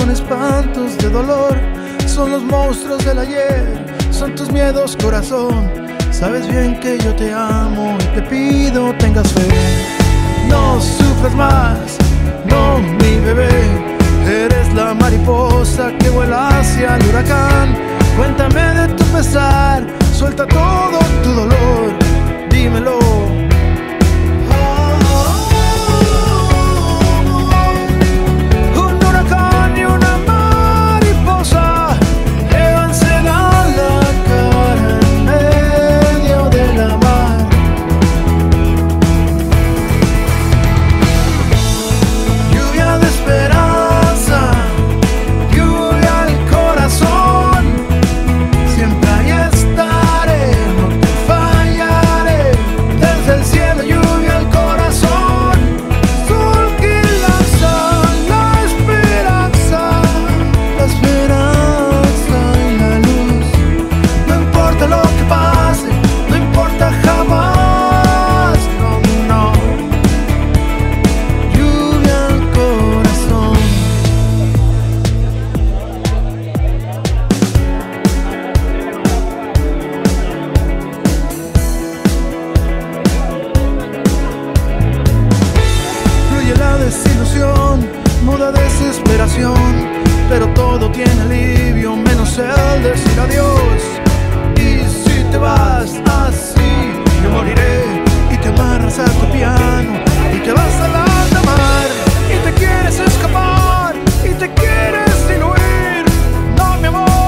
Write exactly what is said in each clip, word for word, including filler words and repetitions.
son espantos de dolor, son los monstruos del ayer, son tus miedos, corazón. Sabes bien que yo te amo y te pido tengas fe. No sufras más, no mi bebé. Eres la mariposa que vuela hacia el huracán. Cuéntame de tu pesar, suelta todo tu dolor, dímelo. Desilusión, muda desesperación, pero todo tiene alivio menos el decir adiós. Y si te vas así, yo moriré y te amarras a tu piano y te vas a la alta mar y te quieres escapar y te quieres diluir. No, mi amor.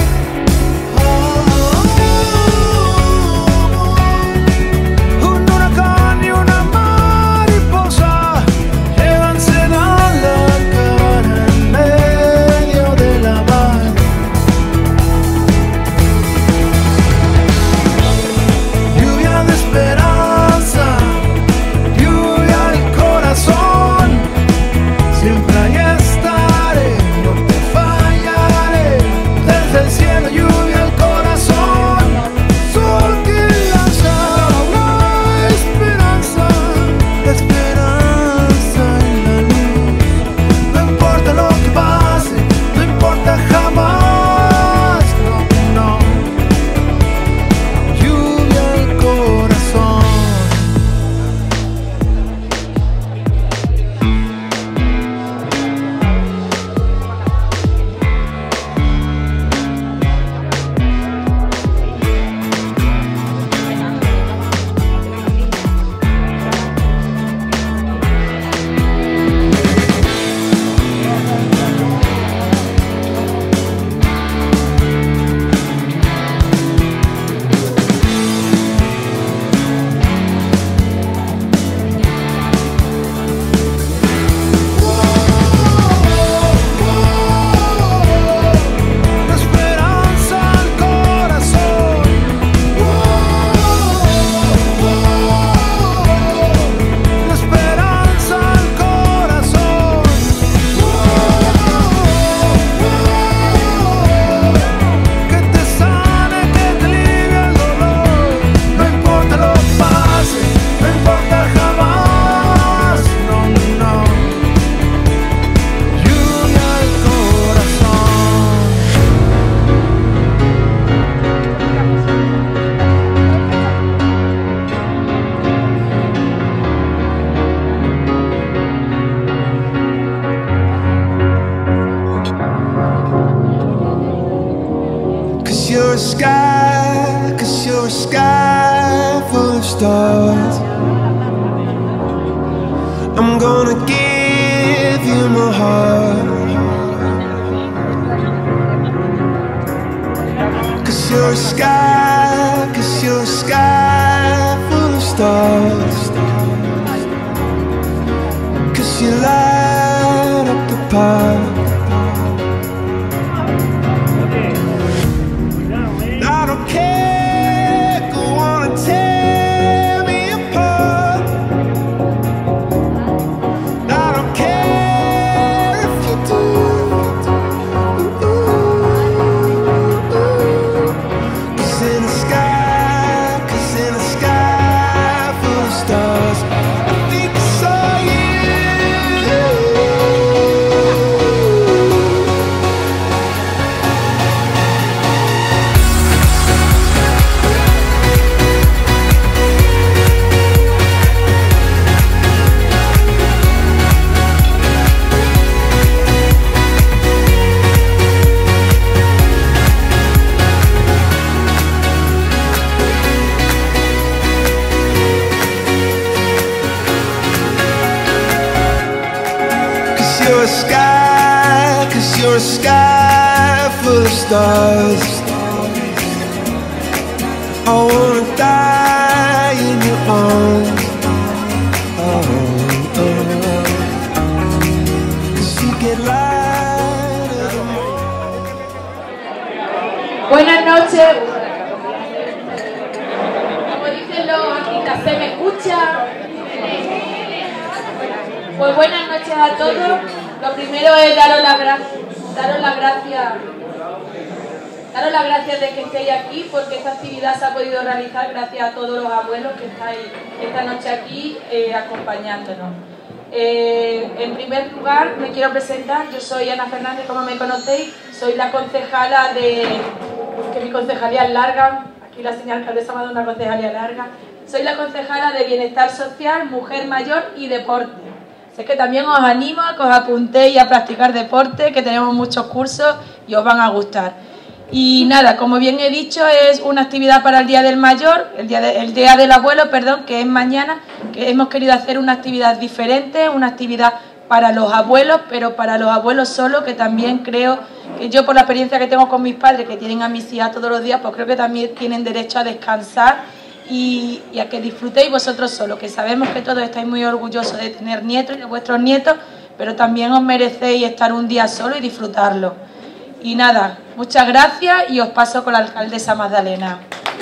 You're a sky, cause you're a sky full of stars. I'm gonna give you my heart, cause you're a sky, cause you're a sky full of stars, cause you light up the park. 'cause you're a sky full of stars. I wanna die in your arms. Oh, oh. 'Cause you get lighter the more. Buenas noches. Como dicen los artistas, ¿se me escucha? Pues buenas noches a todos. Lo primero es daros las gracias, daros las gracias, daros las gracias de que estéis aquí, porque esta actividad se ha podido realizar gracias a todos los abuelos que estáis esta noche aquí eh, acompañándonos. Eh, en primer lugar me quiero presentar. Yo soy Ana Fernández, como me conocéis, soy la concejala de, que mi concejalía es larga, aquí la señora alcaldesa me ha dado una concejalía larga, soy la concejala de Bienestar Social, Mujer Mayor y Deporte. Sé que también os animo a que os apuntéis a practicar deporte, que tenemos muchos cursos y os van a gustar. Y nada, como bien he dicho, es una actividad para el Día del Mayor, el Día, de, el día del Abuelo, perdón, que es mañana, que hemos querido hacer una actividad diferente, una actividad para los abuelos, pero para los abuelos solo, que también creo que yo, por la experiencia que tengo con mis padres, que tienen a mis hijas todos los días, pues creo que también tienen derecho a descansar y, y a que disfrutéis vosotros solos, que sabemos que todos estáis muy orgullosos de tener nietos y de vuestros nietos, pero también os merecéis estar un día solo y disfrutarlo. Y nada, muchas gracias y os paso con la alcaldesa Magdalena.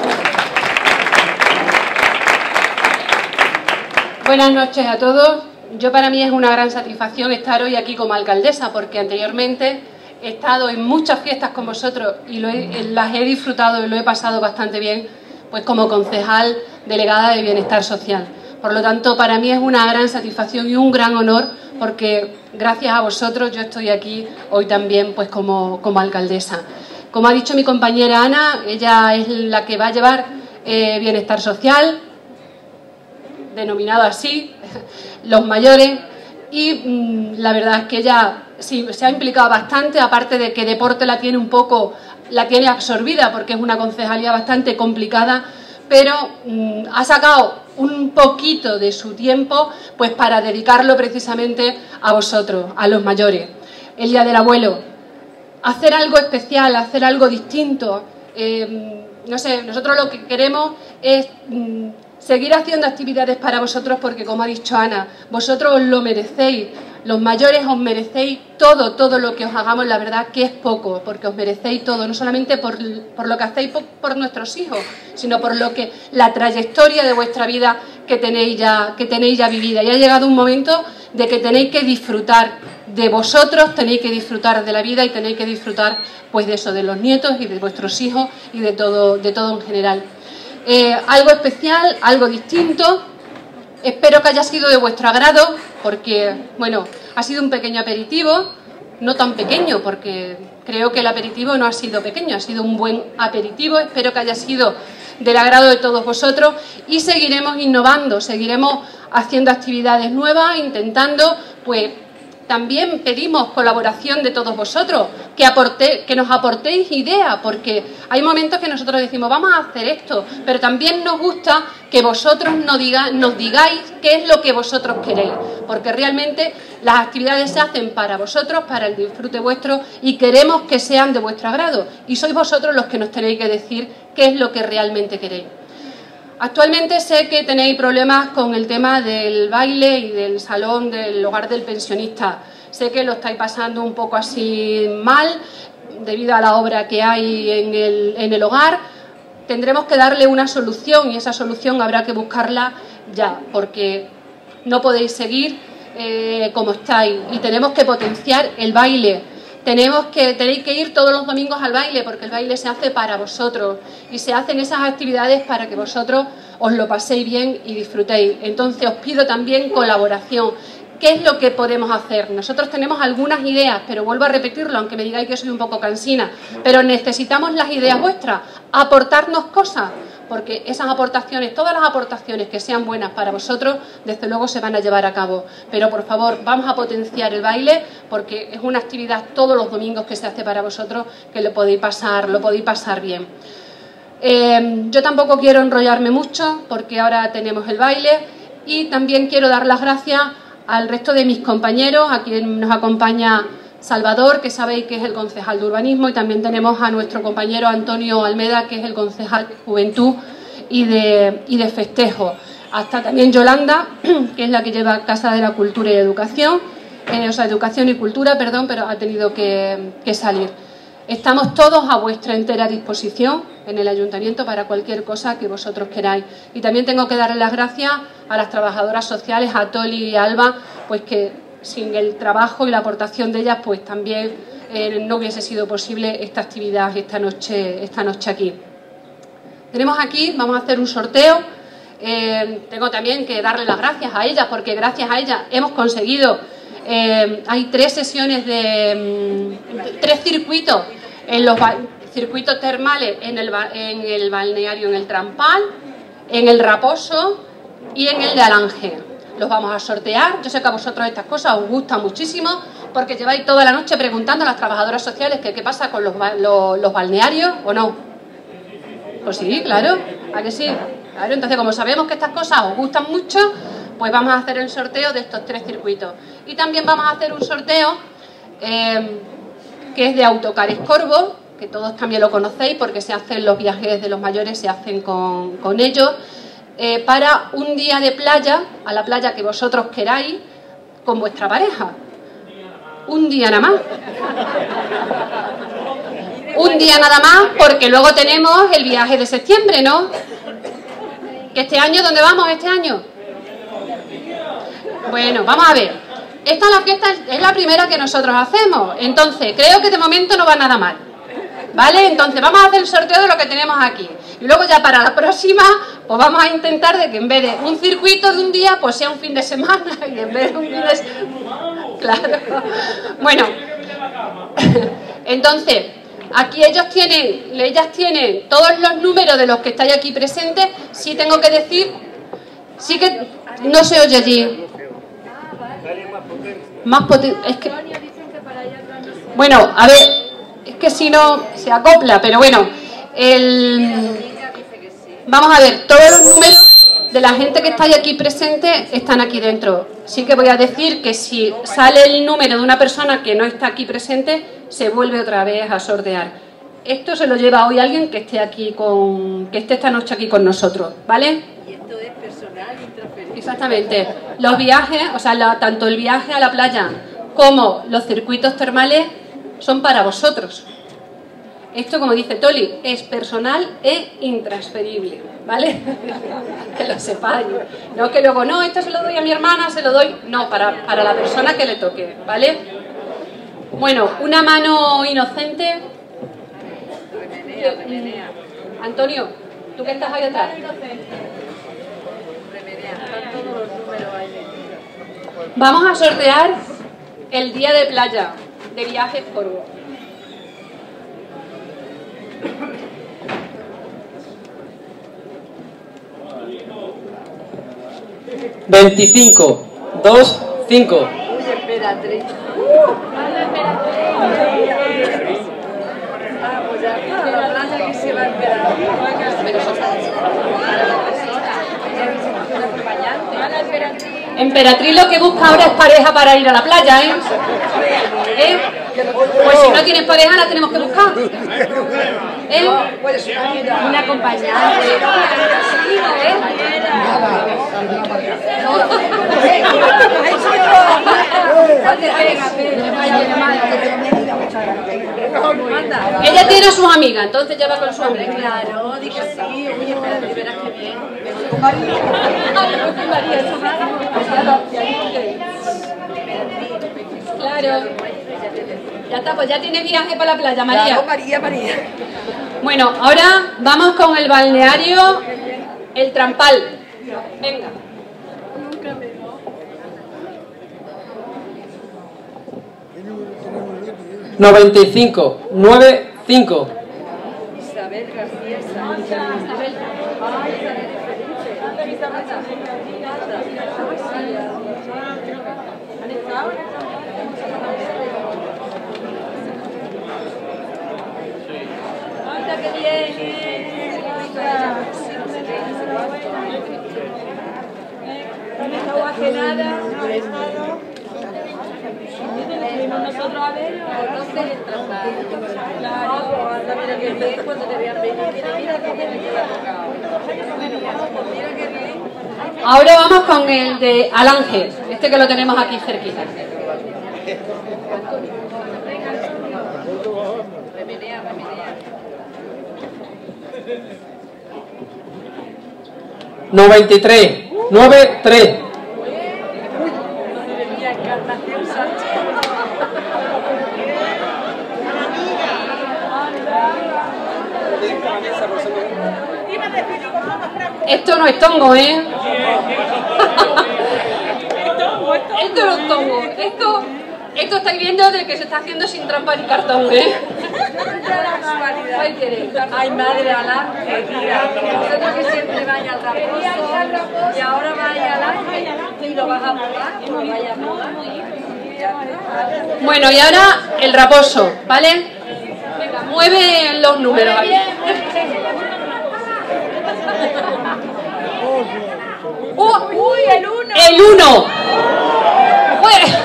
Buenas noches a todos. Yo, para mí es una gran satisfacción estar hoy aquí como alcaldesa, porque anteriormente he estado en muchas fiestas con vosotros y lo he, las he disfrutado y lo he pasado bastante bien, pues como concejal delegada de Bienestar Social. Por lo tanto, para mí es una gran satisfacción y un gran honor, porque gracias a vosotros yo estoy aquí hoy también pues como, como alcaldesa. Como ha dicho mi compañera Ana, ella es la que va a llevar eh, Bienestar Social, denominado así, los mayores, y mmm, la verdad es que ella sí, se ha implicado bastante, aparte de que deporte la tiene un poco, la tiene absorbida, porque es una concejalía bastante complicada, pero mmm, ha sacado un poquito de su tiempo pues para dedicarlo precisamente a vosotros, a los mayores. El Día del Abuelo, hacer algo especial, hacer algo distinto, eh, no sé, nosotros lo que queremos es mmm, seguir haciendo actividades para vosotros, porque como ha dicho Ana, vosotros os lo merecéis, los mayores os merecéis todo, todo lo que os hagamos, la verdad que es poco, porque os merecéis todo, no solamente por, por lo que hacéis por, por nuestros hijos, sino por lo que la trayectoria de vuestra vida que tenéis ya, que tenéis ya vivida. Y ha llegado un momento de que tenéis que disfrutar de vosotros, tenéis que disfrutar de la vida y tenéis que disfrutar pues de eso, de los nietos y de vuestros hijos y de todo, de todo en general. Eh, algo especial, algo distinto. Espero que haya sido de vuestro agrado, porque, bueno, ha sido un pequeño aperitivo, no tan pequeño, porque creo que el aperitivo no ha sido pequeño, ha sido un buen aperitivo. Espero que haya sido del agrado de todos vosotros y seguiremos innovando, seguiremos haciendo actividades nuevas, intentando, pues, también pedimos colaboración de todos vosotros, que, aporte, que nos aportéis ideas, porque hay momentos que nosotros decimos vamos a hacer esto, pero también nos gusta que vosotros nos, diga, nos digáis qué es lo que vosotros queréis, porque realmente las actividades se hacen para vosotros, para el disfrute vuestro, y queremos que sean de vuestro agrado, y sois vosotros los que nos tenéis que decir qué es lo que realmente queréis. Actualmente sé que tenéis problemas con el tema del baile y del salón del hogar del pensionista. Sé que lo estáis pasando un poco así mal debido a la obra que hay en el, en el hogar. Tendremos que darle una solución y esa solución habrá que buscarla ya, porque no podéis seguir eh, como estáis y tenemos que potenciar el baile. Tenemos que, tenéis que ir todos los domingos al baile, porque el baile se hace para vosotros y se hacen esas actividades para que vosotros os lo paséis bien y disfrutéis. Entonces os pido también colaboración. ¿Qué es lo que podemos hacer? Nosotros tenemos algunas ideas, pero vuelvo a repetirlo, aunque me digáis que soy un poco cansina, pero necesitamos las ideas vuestras, aportarnos cosas, porque esas aportaciones, todas las aportaciones que sean buenas para vosotros, desde luego se van a llevar a cabo. Pero por favor, vamos a potenciar el baile, porque es una actividad todos los domingos que se hace para vosotros, que lo podéis pasar, lo podéis pasar bien. Eh, yo tampoco quiero enrollarme mucho, porque ahora tenemos el baile, y también quiero dar las gracias al resto de mis compañeros, a quien nos acompaña Salvador, que sabéis que es el concejal de urbanismo, y también tenemos a nuestro compañero Antonio Almeda, que es el concejal de juventud y de, y de festejo. Hasta también Yolanda, que es la que lleva Casa de la Cultura y Educación, eh, o sea, Educación y Cultura, perdón, pero ha tenido que, que salir. Estamos todos a vuestra entera disposición en el Ayuntamiento para cualquier cosa que vosotros queráis. Y también tengo que darle las gracias a las trabajadoras sociales, a Toli y Alba, pues que sin el trabajo y la aportación de ellas, pues también eh, no hubiese sido posible esta actividad esta noche, esta noche aquí. Tenemos aquí, vamos a hacer un sorteo. Eh, tengo también que darle las gracias a ellas, porque gracias a ellas hemos conseguido, eh, hay tres sesiones de, de tres circuitos, en los circuitos termales en el, en el balneario, en el Trampal, en el Raposo y en el de Alange. Los vamos a sortear. Yo sé que a vosotros estas cosas os gustan muchísimo, porque lleváis toda la noche preguntando a las trabajadoras sociales que qué pasa con los, los, los balnearios, ¿o no? Pues sí, claro, ¿a que sí? Claro, entonces como sabemos que estas cosas os gustan mucho, pues vamos a hacer el sorteo de estos tres circuitos. Y también vamos a hacer un sorteo eh, que es de Autocares Corvo, que todos también lo conocéis porque se hacen los viajes de los mayores, se hacen con, con ellos, eh, para un día de playa, a la playa que vosotros queráis, con vuestra pareja. Un día nada más. Un día nada más, porque luego tenemos el viaje de septiembre, ¿no? ¿Que este año dónde vamos este año? Bueno, vamos a ver. Esta es la fiesta, es la primera que nosotros hacemos. Entonces, creo que de momento no va nada mal. ¿Vale? Entonces, vamos a hacer el sorteo de lo que tenemos aquí. Y luego ya para la próxima, pues vamos a intentar de que en vez de un circuito de un día, pues sea un fin de semana. Y en vez de un fin de semana... Claro. Bueno. Entonces... Aquí ellos tienen, ellas tienen todos los números de los que estáis aquí presentes. Sí tengo que decir, sí que no se oye allí. Más potente. Es que, bueno, a ver, es que si no se acopla, pero bueno, el, vamos a ver, todos los números de la gente que estáis aquí presente están aquí dentro. Sí que voy a decir que si sale el número de una persona que no está aquí presente, se vuelve otra vez a sortear. Esto se lo lleva hoy alguien que esté aquí con, que esté esta noche aquí con nosotros, ¿vale? Y esto es personal intransferible. Exactamente. Los viajes, o sea, la, tanto el viaje a la playa como los circuitos termales son para vosotros. Esto, como dice Toli, es personal e intransferible, ¿vale? Que lo sepáis. No que luego, no, esto se lo doy a mi hermana, se lo doy... No, para, para la persona que le toque, ¿vale? Bueno, una mano inocente. Remenea, remenea. Antonio, ¿tú que estás ahí atrás? Remenea, están todos los números ahí metidos. Vamos a sortear el día de playa de Viajes Corvo. veinticinco, dos, cinco. Uy, emperatriz. Ah, pues ya está, la playa que se va a esperar. Emperatriz lo que busca ahora es pareja para ir a la playa, ¿eh? ¿Eh? Pues si no tienes pareja la tenemos que buscar. ¿Eh? Una acompañante. ¿Eh? Ella tiene a sus amigas, entonces ya va con su amiga. Claro, di que sí. Oye, espérate, verás que bien. Claro. Ya está, pues ya tiene viaje para la playa, María. Claro, María, María. Bueno, ahora vamos con el balneario El Trampal. Venga. noventa y cinco, nueve, cinco. Isabel García Sánchez. Isabel. ¡Anda, qué bien! No he estado hace nada. Nosotros Conoces el trabajo. Claro, anda, mira que bien cuando te vean venir. Mira, mira que bien te ha tocado. Mira que bien. Ahora vamos con el de Alange, este que lo tenemos aquí cerquita. Remenea, remenea. noventa y tres, noventa y tres. Madre mía, Encarnación Sánchez. Esto no es tongo, ¿eh? Esto no es tongo. Esto, esto estáis viendo de que se está haciendo sin trampa ni cartón, ¿eh? Ahí tenéis. Ay, madre, Alange, mira, vosotros que siempre vais al Raposo y ahora vais al Alange y lo vas a probar, y lo vais a probar. Bueno, y ahora el raposo, ¿vale? Venga, mueve los números ahí. Uh, ¡Uy, el uno! ¡El uno! ¡Joder!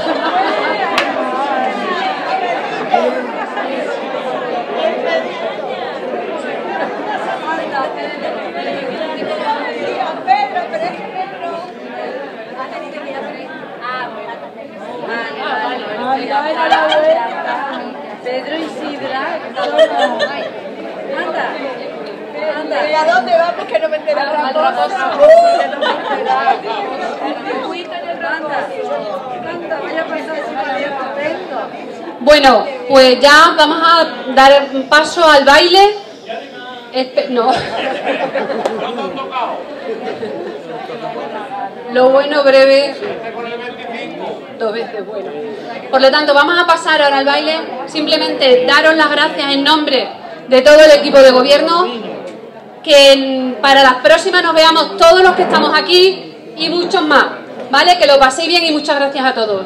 Pedro, pero es que Pedro ha tenido que ir a hacer. Ah, bueno. Vale, vale. Pedro y Sidra. Anda. Anda. ¿Y a dónde vamos que no me enteré? Al Raposo. Anda. Anda, vaya a pasar si vaya estupendo. Bueno, pues ya vamos a dar paso al baile. Espe- no. Lo bueno breve, dos veces bueno. Por lo tanto, vamos a pasar ahora al baile. Simplemente daros las gracias en nombre de todo el equipo de gobierno. Que en- para las próximas nos veamos todos los que estamos aquí y muchos más. ¿Vale? Que lo paséis bien y muchas gracias a todos.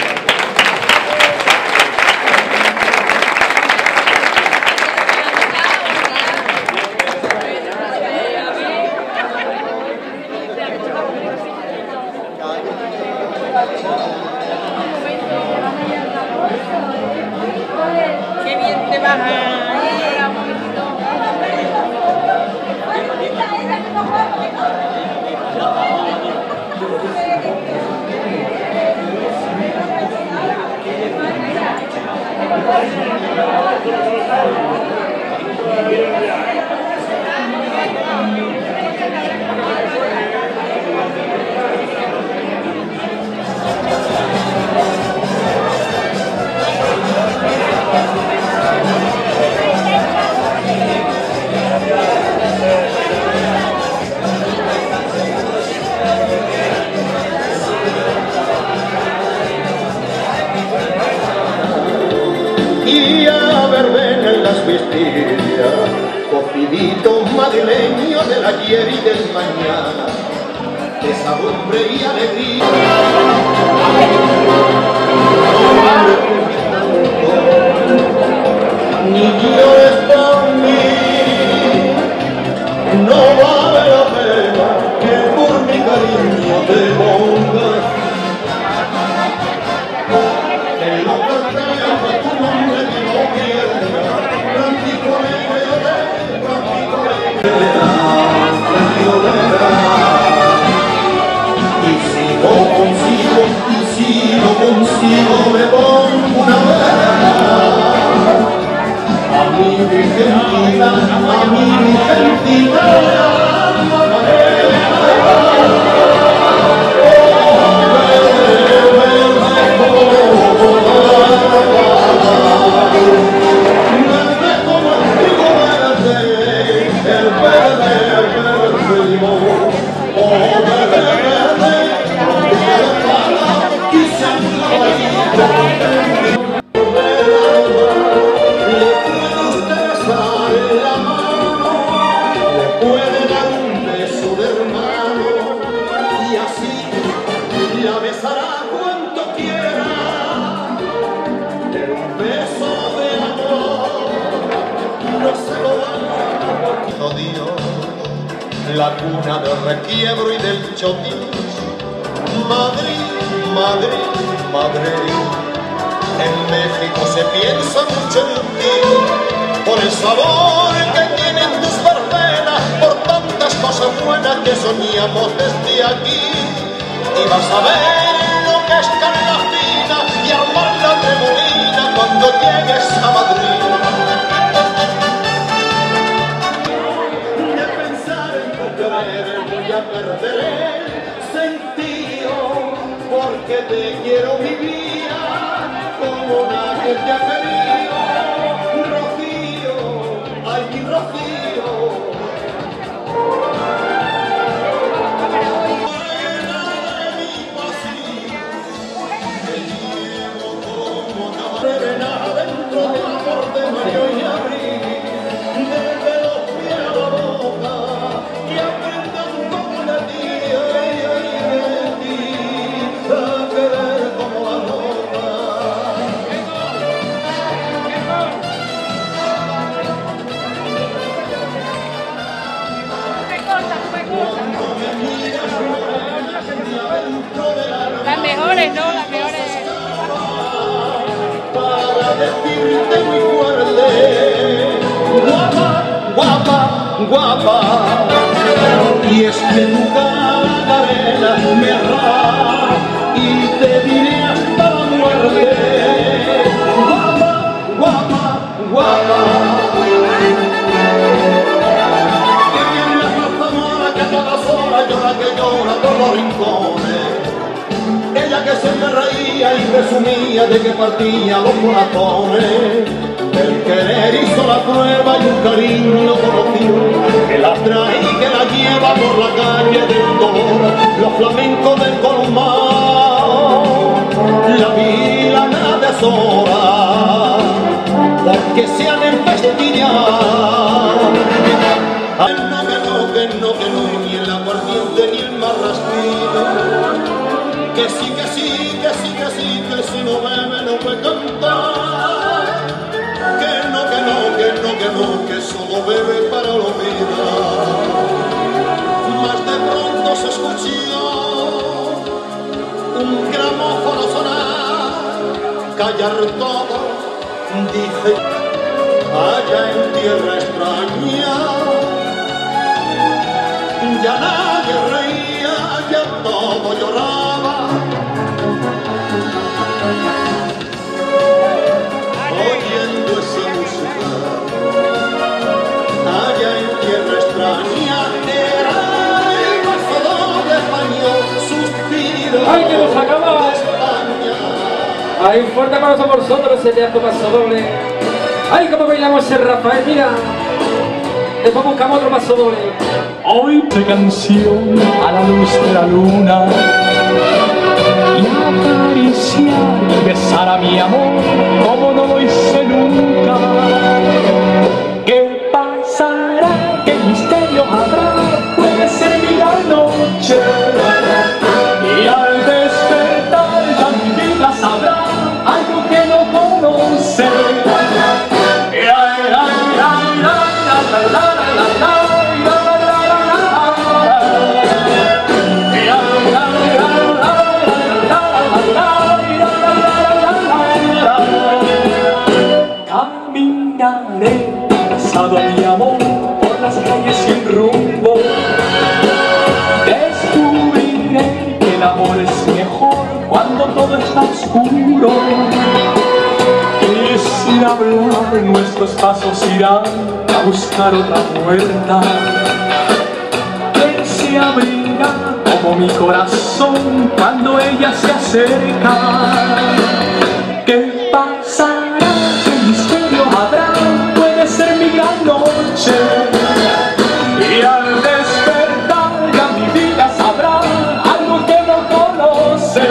Qué bien te vas a ir. Y a verbena en las vigilias, cocidito madrileño del ayer y del mañana, pesadumbre y alegría. Ni llores por mí, no vale la pena que por mi cariño te pongas. En la puerta de tu nombre que no pierda, Francisco Rivera, Francisco Rivera, Francisco Rivera. Y si no consigo, y si no consigo, me pongo una vela. A mi Virgencita, a mi Virgencita, la cuna del requiebro y del chotis, Madrid, Madrid, Madrid. En México se piensa mucho en ti, por el sabor que tienen tus verbenas, por tantas cosas buenas que soñamos desde aquí. Y vas a ver lo que es carga fina y armar la tremolina cuando llegues a Madrid. De pensar en tu querer voy a perder el sentido, porque te quiero mi vida como nadie te ha querido. Rocío, ay mi Rocío. Adentro del amor de mayo y abril, desde los pies a la boca, y aprendan como de ti, ay, ay, de ti, a querer como la loca. Cuando me miras adentro del alma, Las mejores, ¿no? Las mejores. para decirte muy fuerte, guapa, guapa, guapa, y es que tu cara arena me arrastra y te diré hasta la muerte, guapa, guapa, guapa. Que bien la Zamora que a todas horas llora, que llora por los rincones. Ella que se me reía y presumía de que partía los corazones. El querer hizo la prueba y un cariño conocido que la trae y que la lleva por la calle del dolor. Los flamencos del Colomar la vilan a deshora porque se han empestillado. Ay, no, que no, que no, que no, ni el aguardiente ni el marrasquino. Que sí, que sí, que sí, que sí, que si no bebe no puede cantar. Que no, que no, que no, que no, que solo bebe para olvidar. Más de pronto se escuchó un gramófono sonar, callar todo, dice, allá en tierra extraña, ya nadie reía, ya todo lloraba. Oyendo esa música, allá en tierra extraña, era el pasador de español, suspiro ¡Ay, que nos acaba! de España. ¡Ay, un fuerte aplauso por vosotros, el teatro paso doble! ¡Ay, cómo bailamos el Rafael! ¡Mira! Después buscamos otro paso doble. Hoy te canción a la luz de la luna y acariciar y besar a mi amor como no lo hice nunca. ¿Qué pasará? ¿Qué misterio habrá? Puede ser mi gran noche y al despertar ya mi vida sabrá algo que no conoce. Caminaré abrazado a mi amor por las calles sin rumbo. Descubriré que el amor es mejor cuando todo está oscuro. Y sin hablar nuestros pasos irán a buscar otra puerta que se abrirá como mi corazón cuando ella se acerca. ¿Qué pasará? ¿Qué misterio habrá? Puede ser mi gran noche y al despertar ya mi vida sabrá algo que no conoce.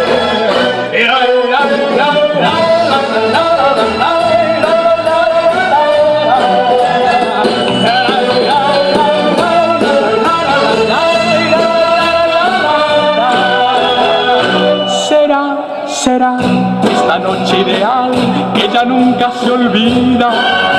Será, será esta noche ideal que ya nunca se olvida.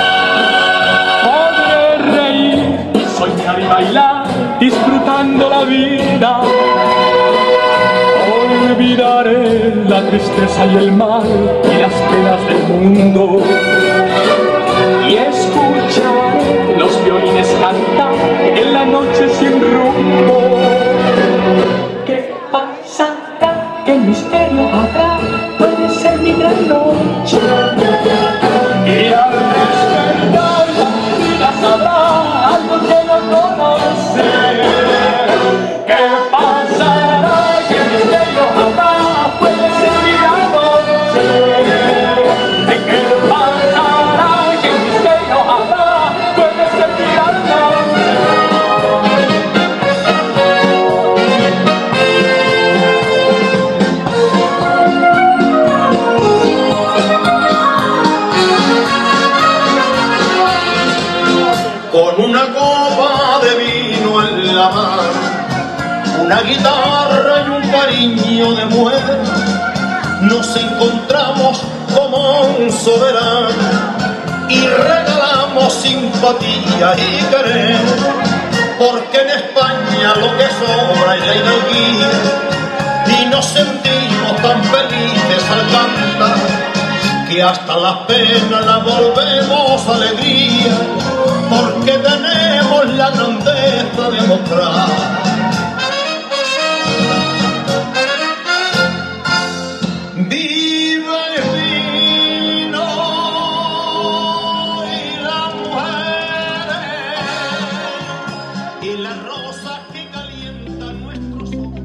Podré reír, soñar y bailar, disfrutando la vida. Olvidaré la tristeza y el mal y las penas del mundo. Y escucharé los violines cantar en la noche sin rumbo. ¿Qué pasará? ¿Qué misterio habrá? Puede ser mi gran noche. Y al despertar la vida sabrá algo que no conoce. ¿Qué pasará? ¿Qué misterio habrá? Puede ser mi gran noche. ¿Qué pasará? ¿Qué misterio habrá? Puede ser mi gran noche. Con una copa de vino en la mano, una guitarra y un cariño de mujer, nos encontramos como un soberano y regalamos simpatía y querer, porque en España lo que sobra es la hidalguía y nos sentimos tan felices al cantar que hasta las penas las volvemos alegría, porque tenemos la grandeza de mostrar. Viva el vino y las mujeres y las rosas que calientan nuestros ojos.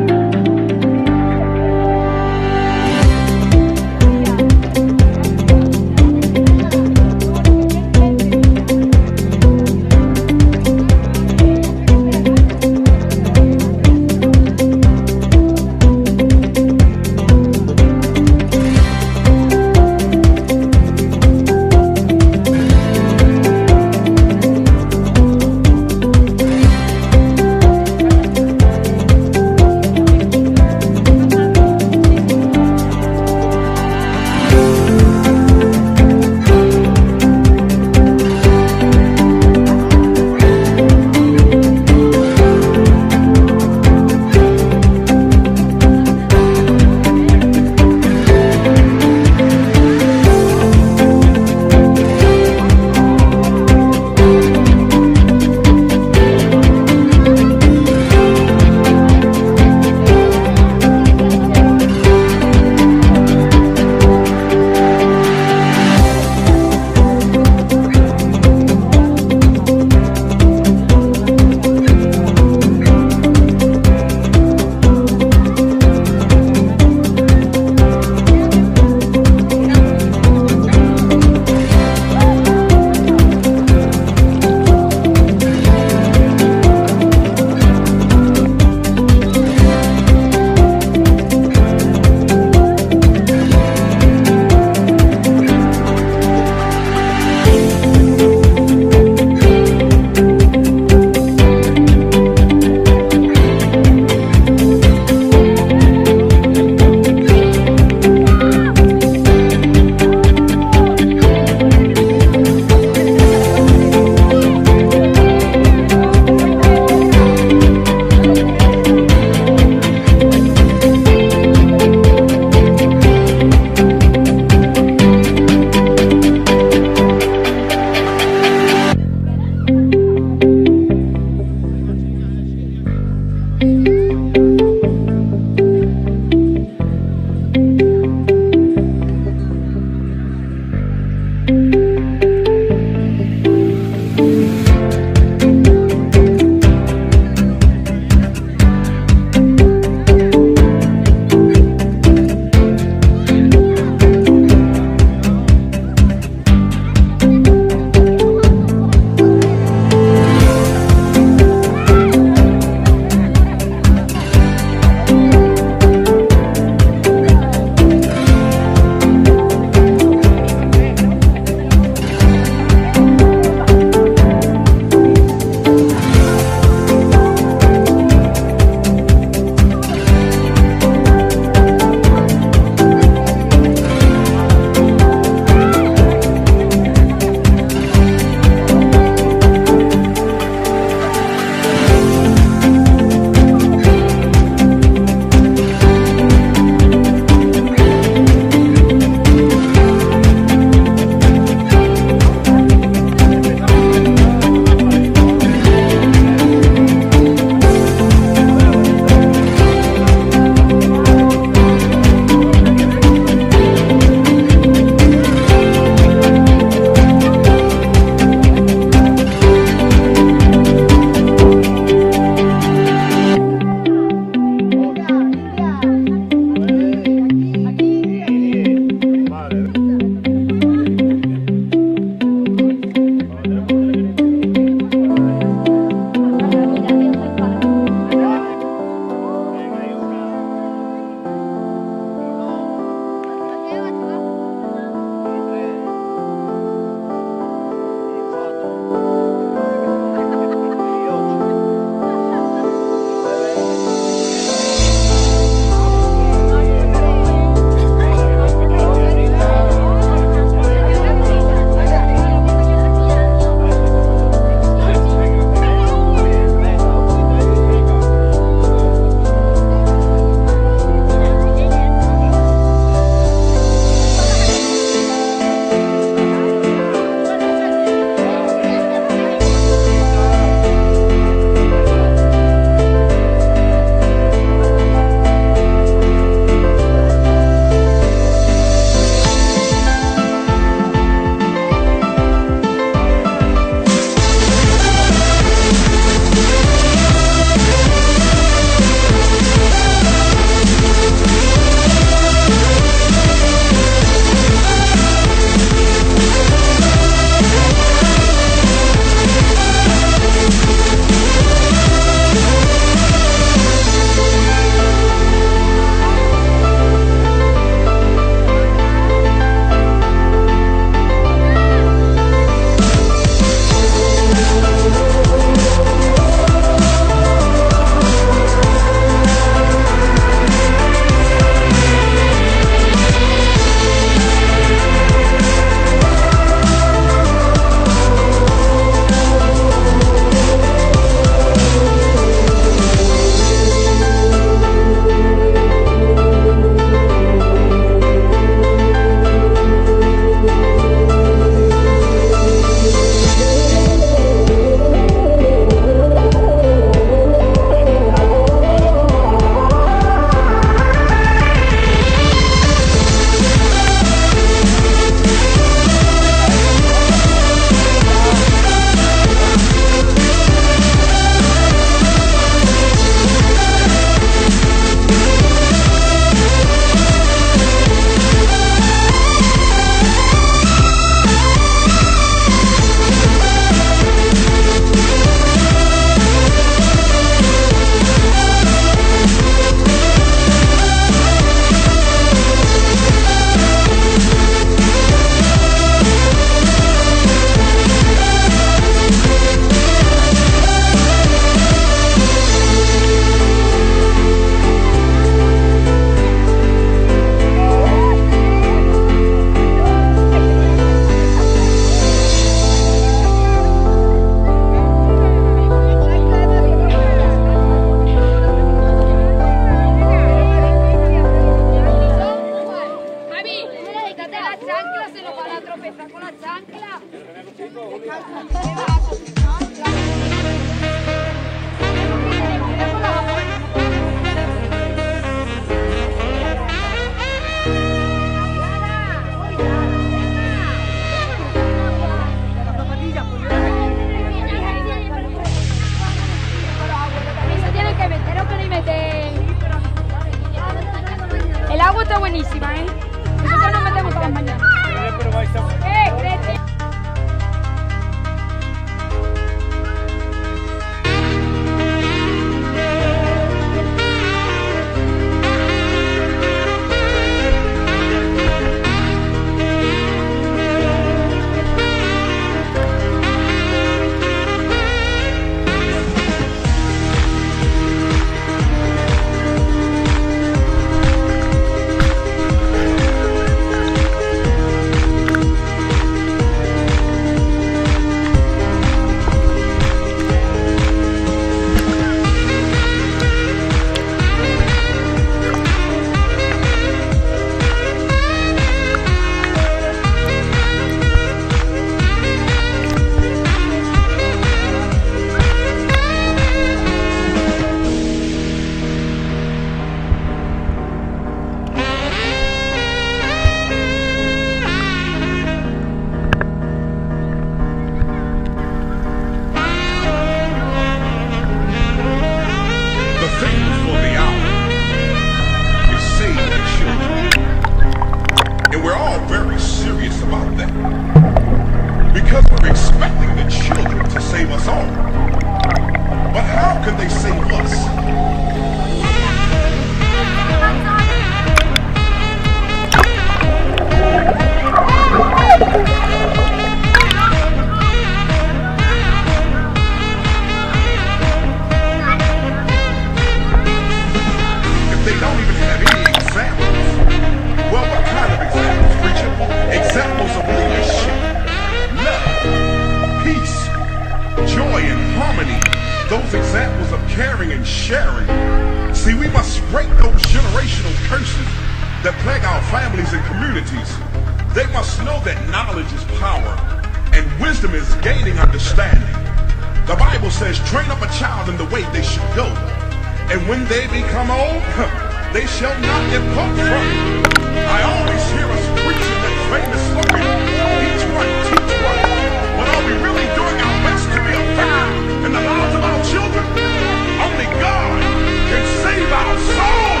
those examples of caring and sharing. See, we must break those generational curses that plague our families and communities. They must know that knowledge is power and wisdom is gaining understanding. The Bible says, train up a child in the way they should go, and when they become old, they shall not depart from it. I always hear us preaching that famous slogan, each one teach one. But are we really doing our best to be effective in the lives of our children? Only God can save our souls.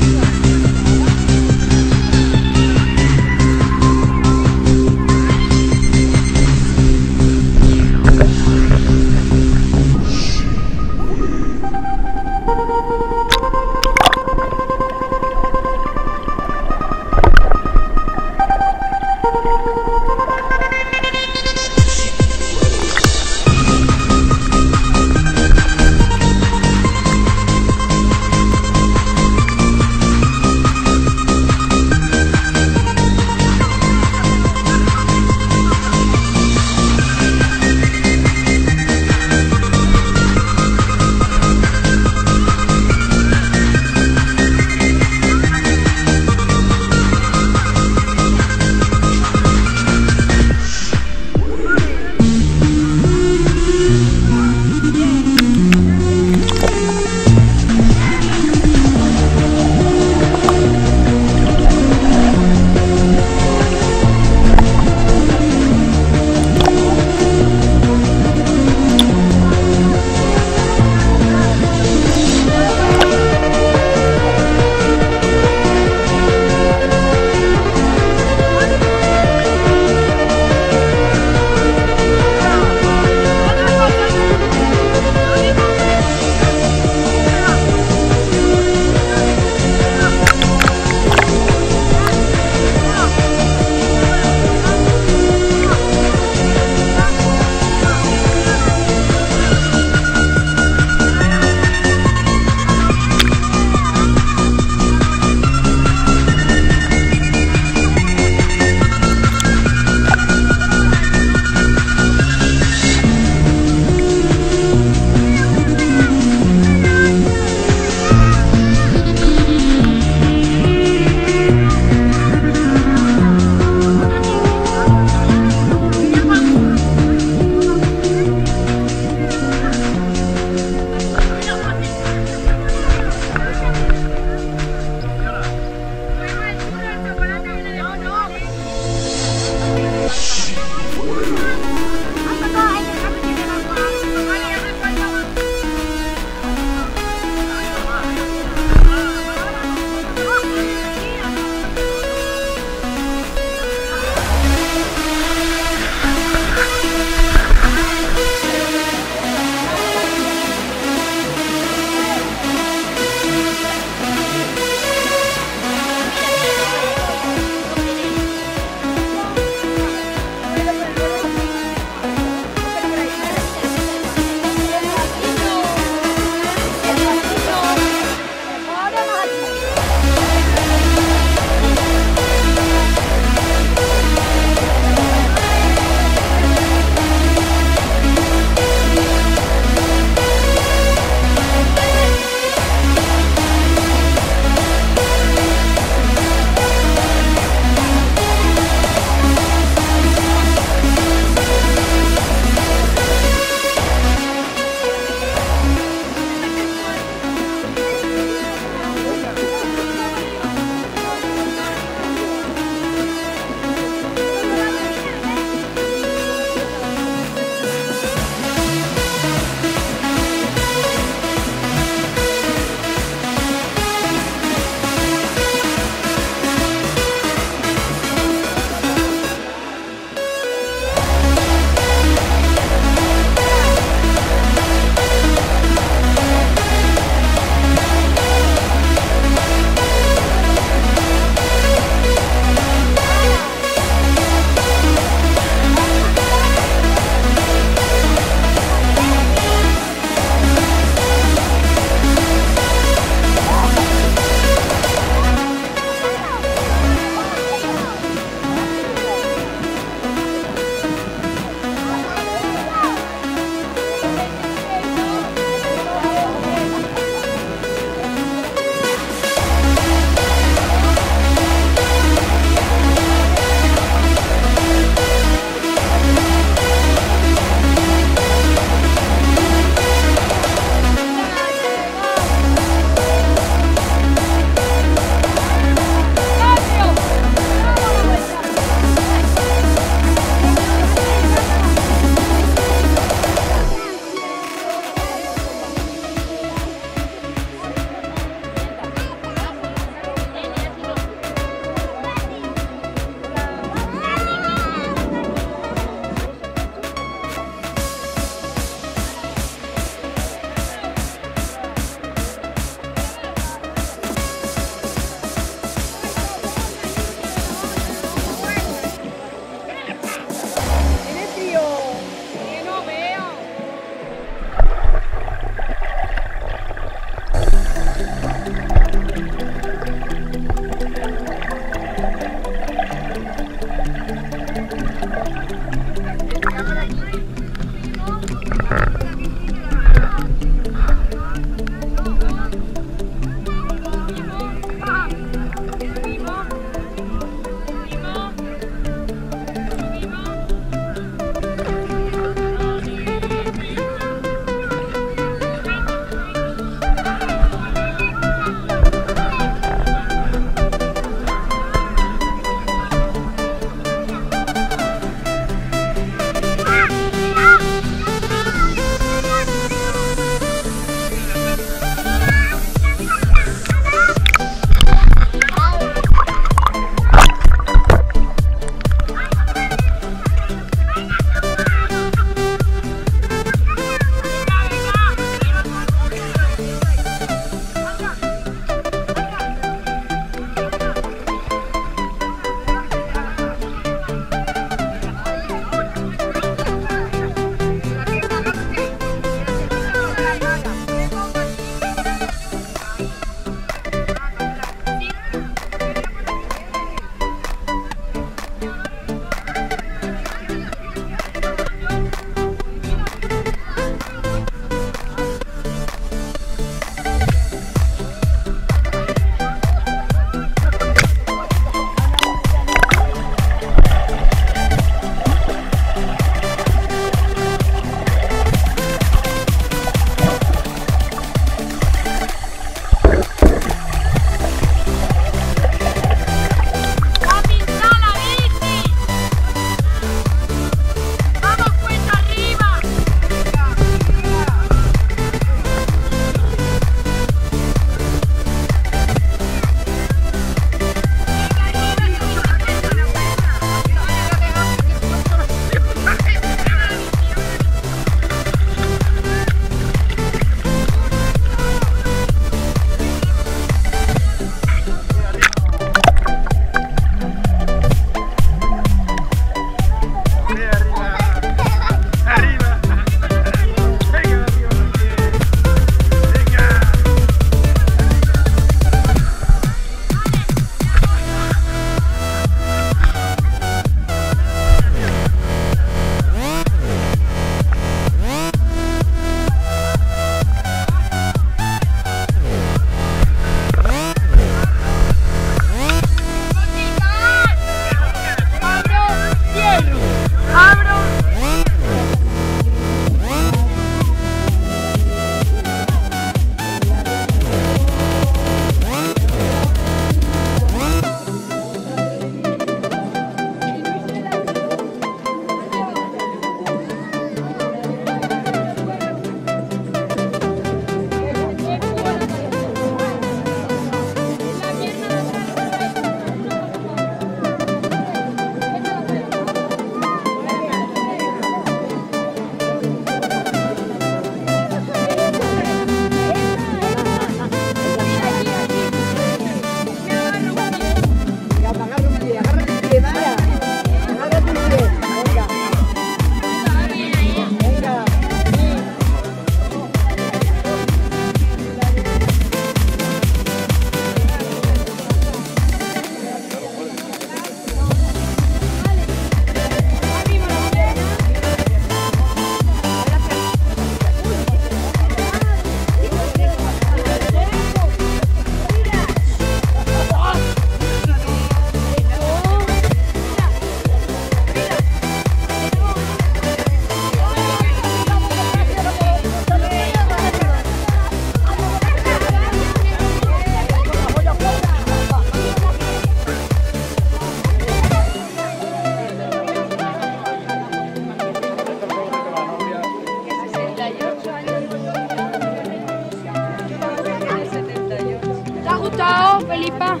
flipa.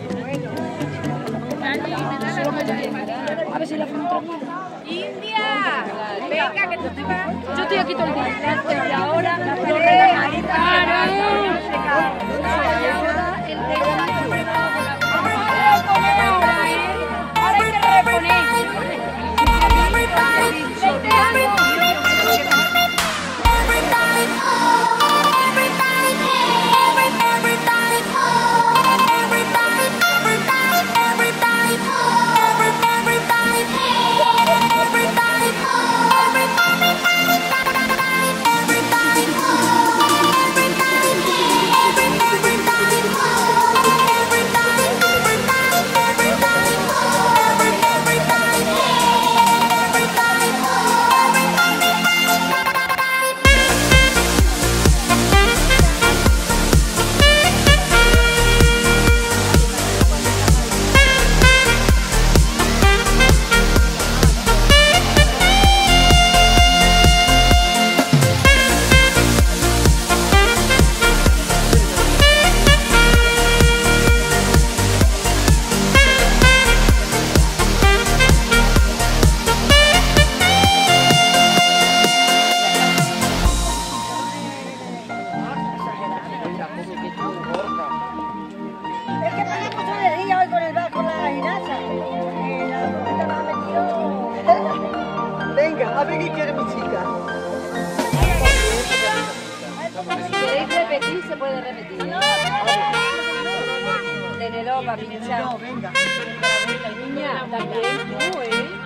A ver si la hacemos otra. ¡India! Venga, que te estoy pagando. Yo estoy aquí todo el día. Y ahora la pelea. Ahora hay que reponer. Venga, a ver qué quiere mi chica. Si queréis repetir, se puede repetir. Tenedor para pinchar. No, venga. Niña, también tú, ¿eh?